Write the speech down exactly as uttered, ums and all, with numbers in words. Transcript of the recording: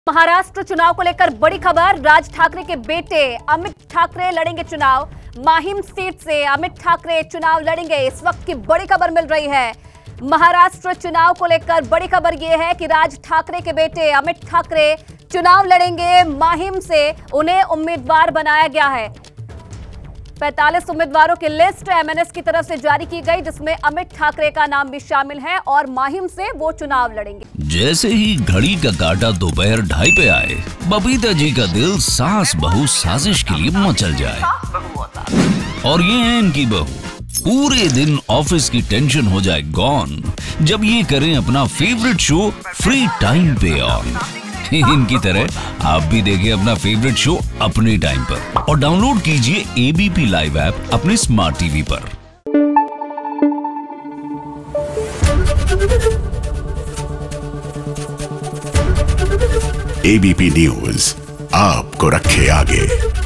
महाराष्ट्र चुनाव को लेकर बड़ी खबर। राज ठाकरे के बेटे अमित ठाकरे लड़ेंगे चुनाव। माहिम सीट से अमित ठाकरे चुनाव लड़ेंगे। इस वक्त की बड़ी खबर मिल रही है। महाराष्ट्र चुनाव को लेकर बड़ी खबर यह है कि राज ठाकरे के बेटे अमित ठाकरे चुनाव लड़ेंगे। माहिम से उन्हें उम्मीदवार बनाया गया है। पैंतालीस उम्मीदवारों की लिस्ट एमएनएस की तरफ से जारी की गई, जिसमें अमित ठाकरे का नाम भी शामिल है और माहिम से वो चुनाव लड़ेंगे। जैसे ही घड़ी का काटा दोपहर ढाई पे आए, बबीता जी का दिल सास बहू साजिश के लिए मचल जाए। और ये है इनकी बहू। पूरे दिन ऑफिस की टेंशन हो जाए गॉन जब ये करें अपना फेवरेट शो फ्री टाइम पे ऑन। इनकी तरह आप भी देखिए अपना फेवरेट शो अपने टाइम पर और डाउनलोड कीजिए एबीपी लाइव ऐप अपने स्मार्ट टीवी पर। एबीपी न्यूज आपको रखे आगे।